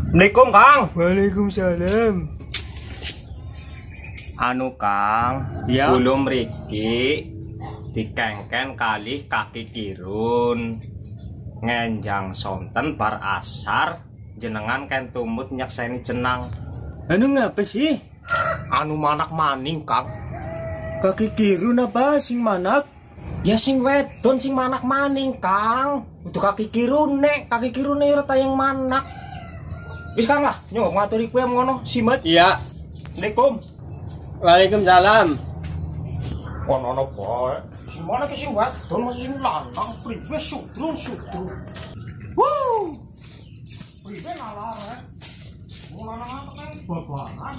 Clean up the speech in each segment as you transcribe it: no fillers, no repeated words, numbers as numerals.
Assalamualaikum Kang. Waalaikumsalam. Anu Kang, Ya. belum mriki dikengken kali kaki kirun ngenjang sonten bar asar jenengan ken tumut nyakseni jenang. Anu ngapa sih? Anu manak maning Kang. Kaki kirun apa sing manak? Ya sing wedon sing manak maning Kang. Udah kaki kirun nek, kaki kirun ora tayang manak. Wis Kang lah, nyok ngaturi kowe ngono simet. Iya. Assalamualaikum. Waalaikumsalam. Ono bae. Sing mana ki sing wadon masih sing lanang priwe sutru. Wuh. Priwe lalar. Wong lanang kan babakan.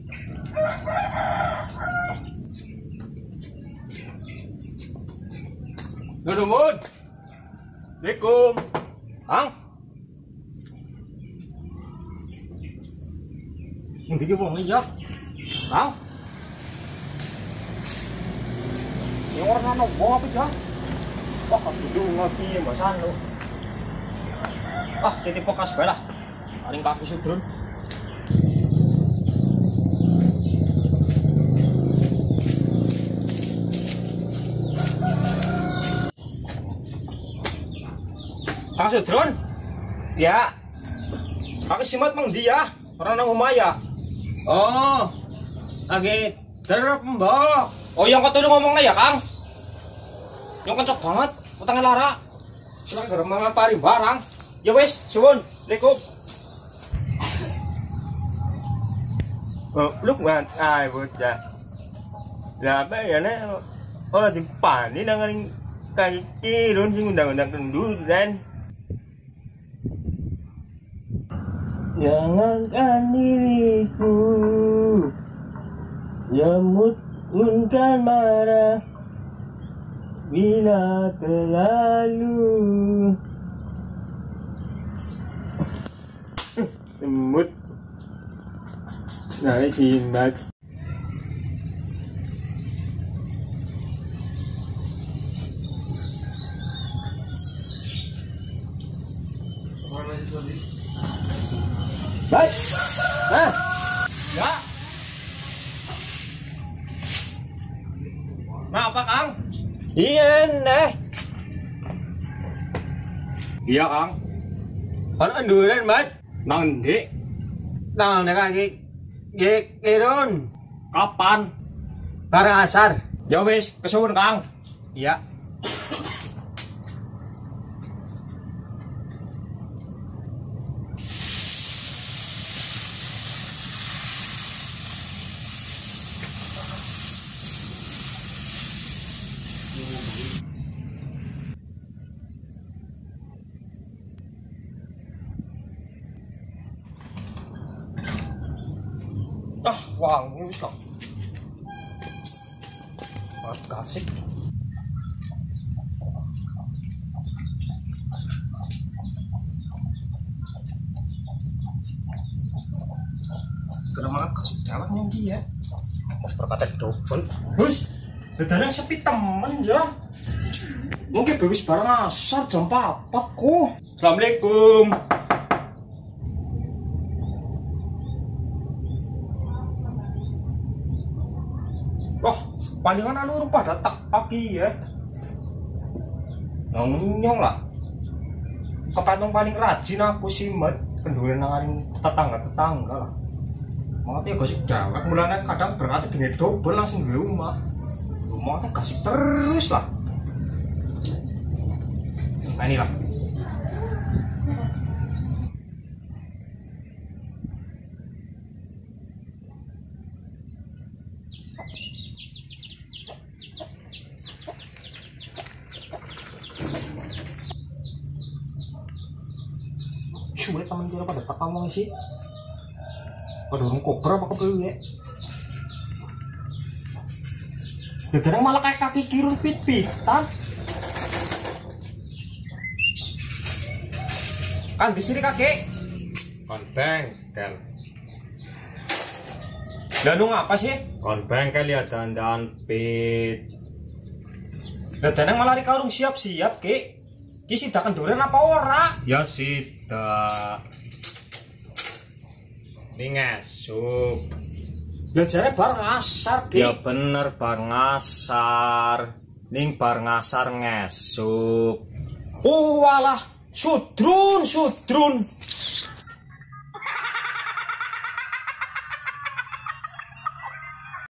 Nuhun. Assalamualaikum. Kang. Sing iki wong iya. Kang. Yang orang nano bawa apa jah? Wah, dulu ngopi Mbak Sanu. Ah, titip pokas bae lah. Paling kaki sudrun. Kang Sudrun? Ya. Kaki simat mang dia, orang nang omah ya. Oh. Lagi derep, Mbok. Oh, yang kau ngomongnya ya, Kang? Yang kencok banget, utangnya lara. Sudah gara mengapari barang. Ya wes, suwun. Assalamualaikum. Oh, lúc mà ai bocah. Lah apa ya nek ora dipani nang kaki kirun sing undang-undang kendut kan. Jangankan diriku mungkin marah bila terlalu semut. Nah, simat. Baik. Ah. Ya. Nah, apa, Kang? Iya, nih. Iya, Kang. Ono enduran, Mas. Nang ndi? Nang nek kaki kirun Kapan? bareng asar. Ya wes, kesuwun, Kang. Iya. Ah, wangi wis kok. Makasih. Kenapa kasih dalam yang dia? Terkata double. Bus, bedanya sepi temen ya. Mungkin bebas barang asar jam 4 kok. Assalamualaikum. Wah, palingan anu pada tak pagi ya. Nyong lah. Kepatong paling rajin aku simet kenduran nangarin tetangga lah. Mau ya gosip jawab mulanya kadang berarti dengan double langsung di rumah. Rumah gosip terus lah. Nah inilah. Sulit temen kita pada tak ngomong sih. Pada orang koper apa kebelu ya. Kadang malah kayak kaki kirun pit-pitan. Kan di sini kakek. Kon bengkel. Danung apa sih? Kon bengkel ya dandan pit. Danang malah di karung siap-siap, Ki. Ki sidakan duren apa ora? Ya sida. Ning esuk. Lah jare bar ngasar, Ki. Ya bener bar ngasar. Ning bar ngasar ngesuk. Oh walah, sudrun.